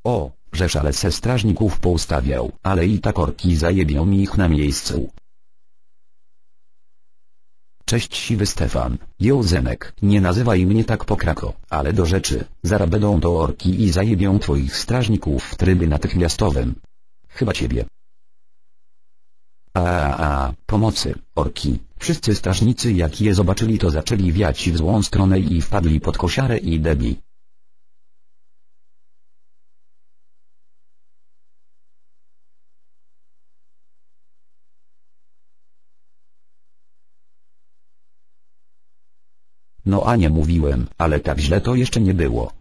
O, żeż ale se strażników poustawiał, ale i tak orki zajebią mi ich na miejscu. Cześć siwy Stefan, Zenek, nie nazywaj mnie tak pokrako, ale do rzeczy, zaraz będą to orki i zajebią twoich strażników w trybie natychmiastowym. Chyba ciebie. Pomocy, orki. Wszyscy strażnicy jak je zobaczyli to zaczęli wiać w złą stronę i wpadli pod kosiarę i debi. No a nie mówiłem, ale tak źle to jeszcze nie było.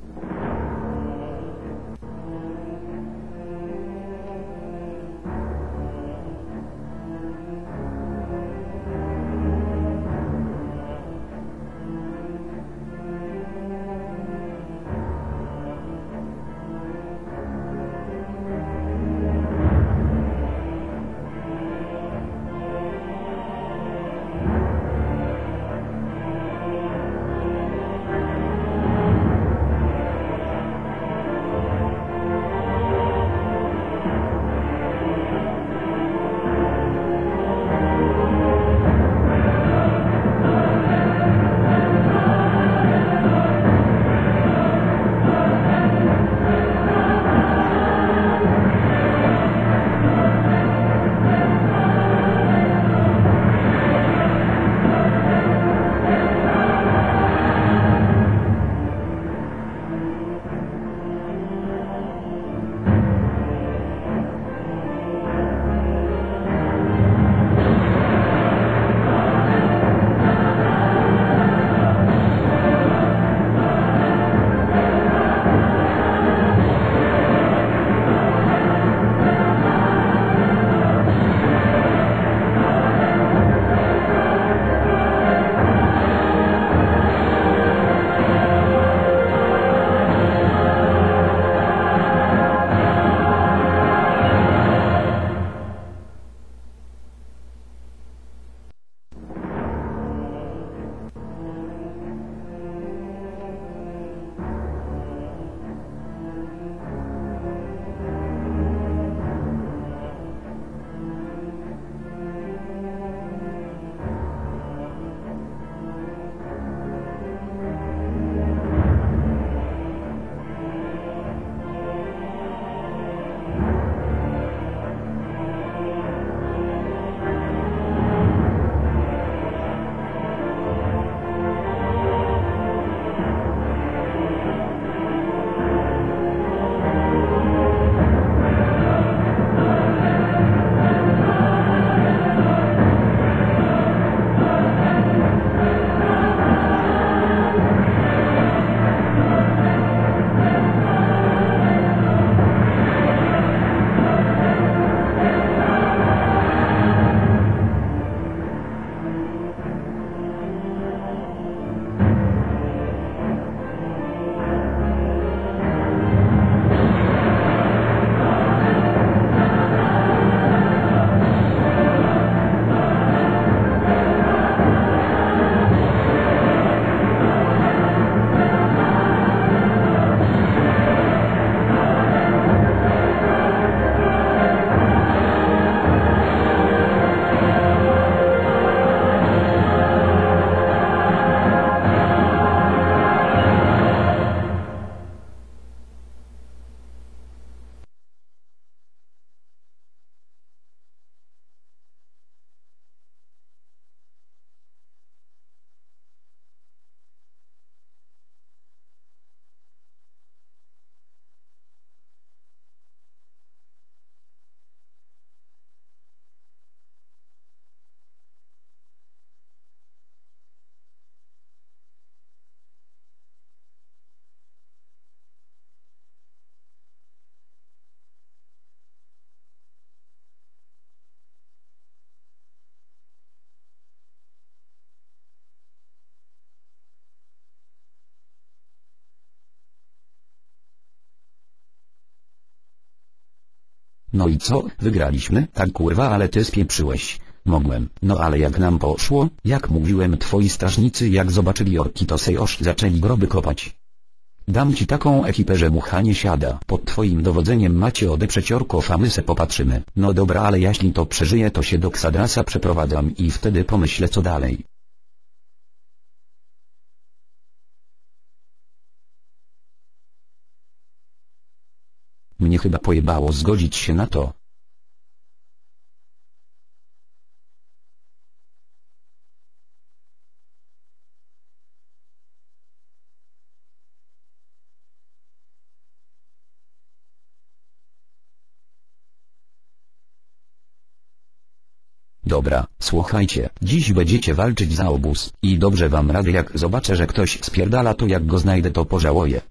No i co, wygraliśmy? Tak kurwa, ale ty spieprzyłeś. Mogłem, no ale jak nam poszło, jak mówiłem, twoi strażnicy jak zobaczyli orki to sejoż zaczęli groby kopać. Dam ci taką ekipę, że mucha nie siada. Pod twoim dowodzeniem macie odeprzeć orków, a my se popatrzymy. No dobra, ale jeśli to przeżyje, to się do Xadrasa przeprowadzam i wtedy pomyślę co dalej. Mnie chyba pojebało zgodzić się na to. Dobra, słuchajcie, dziś będziecie walczyć za obóz i dobrze wam radzę, jak zobaczę, że ktoś spierdala, to jak go znajdę, to pożałuję.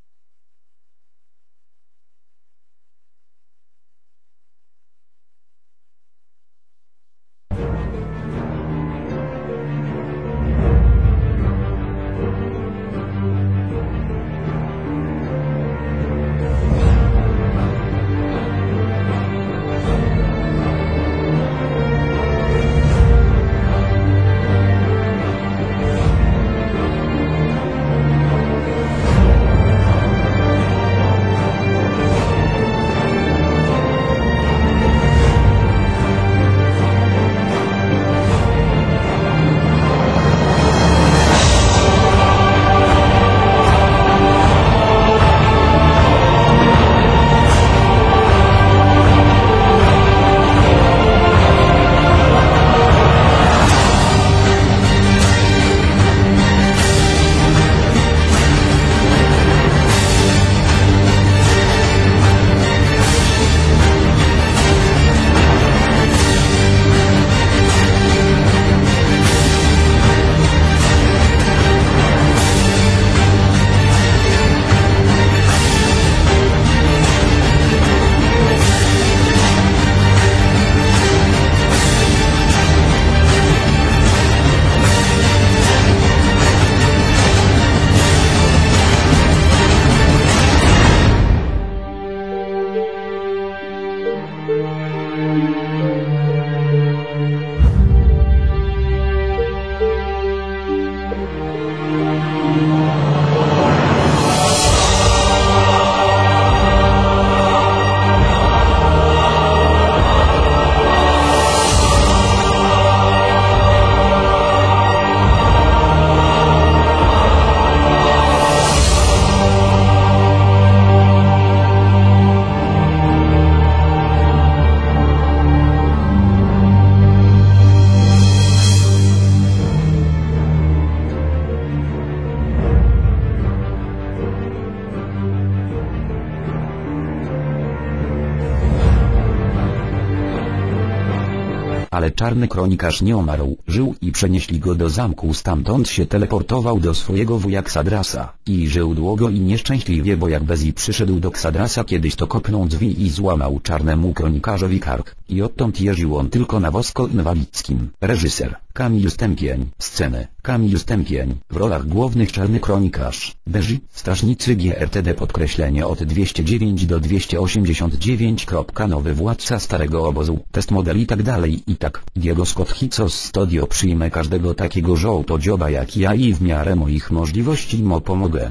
Ale czarny kronikarz nie umarł, żył i przenieśli go do zamku, stamtąd się teleportował do swojego wuja Xadrasa i żył długo i nieszczęśliwie, bo jak Bezi przyszedł do Xadrasa kiedyś, to kopnął drzwi i złamał czarnemu kronikarzowi kark i odtąd jeździł on tylko na wozku inwalidzkim. Reżyser Kamil Stępień. Sceny Kamil Stępień. W rolach głównych czarny kronikarz, Bezi, strażnicy GRTD podkreślenie od 209 do 289. Nowy władca starego obozu, test model i tak dalej i tak. Diego Scott Hicos Studio. Przyjmę każdego takiego żołtodzioba jak ja i w miarę moich możliwości mu pomogę.